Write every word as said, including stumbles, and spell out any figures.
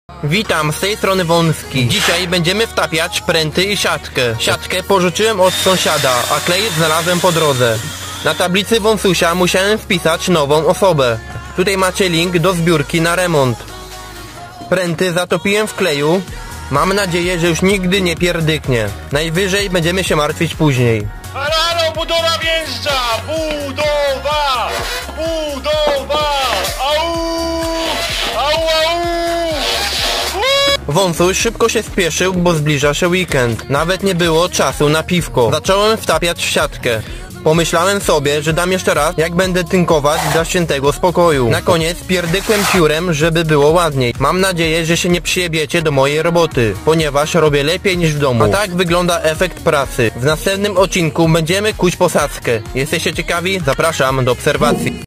Witam, z tej strony Wąski. Dzisiaj będziemy wtapiać pręty i siatkę. Siatkę pożyczyłem od sąsiada, a klej znalazłem po drodze. Na tablicy Wąsusia musiałem wpisać nową osobę. Tutaj macie link do zbiórki na remont. Pręty zatopiłem w kleju. Mam nadzieję, że już nigdy nie pierdyknie. Najwyżej będziemy się martwić później. Halo, halo, budowa wjeżdża! Budowa! Budowa! Au! Au, au! Wąsuś szybko się spieszył, bo zbliża się weekend. Nawet nie było czasu na piwko. Zacząłem wtapiać w siatkę. Pomyślałem sobie, że dam jeszcze raz, jak będę tynkować dla świętego spokoju. Na koniec pierdykłem piórem, żeby było ładniej. Mam nadzieję, że się nie przyjebiecie do mojej roboty, ponieważ robię lepiej niż w domu. A tak wygląda efekt pracy. W następnym odcinku będziemy kuć posadzkę. Jesteście ciekawi? Zapraszam do obserwacji.